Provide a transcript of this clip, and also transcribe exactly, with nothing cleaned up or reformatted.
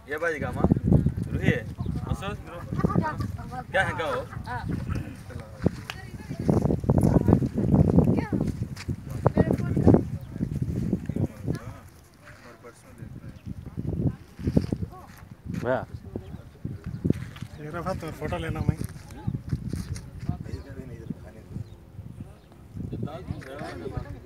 ये बाजी का माँ रूही है मसूद क्या है क्या हो भैया ये रहा तो फोटो लेना मैं दाल